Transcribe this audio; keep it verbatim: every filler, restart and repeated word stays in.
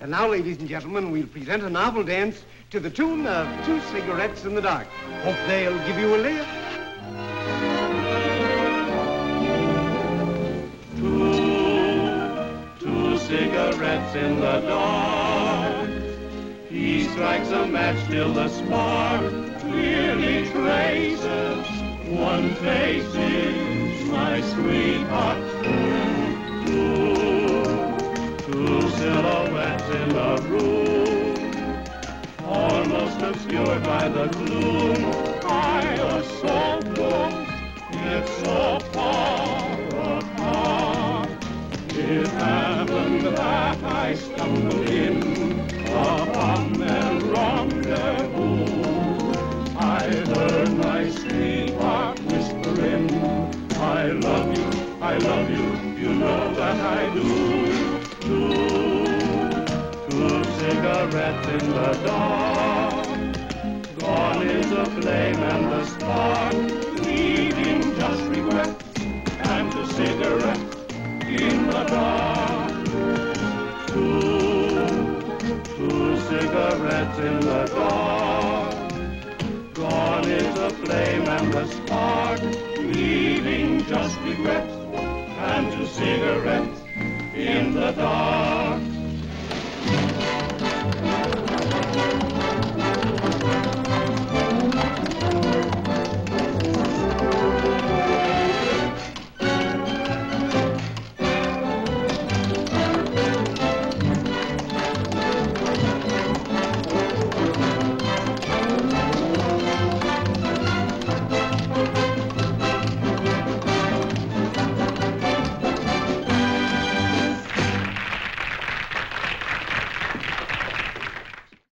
And now, ladies and gentlemen, we'll present a novel dance to the tune of Two Cigarettes in the Dark. Hope they'll give you a lift. Two, two cigarettes in the dark. He strikes a match till the spark clearly traces one face is my sweetheart. Two, two silhouettes in the room, almost obscured by the gloom. I was so close, yet so far apart. It happened that I stumbled in upon their rendezvous. I heard my sweetheart whispering, I love you, I love you, you know that I do. Two, two cigarettes in the dark, gone is the flame and the spark, leaving just regret and a cigarette in the dark. Two, two cigarettes in the dark, gone is the flame and the spark, leaving just regret and two cigarettes in the dark.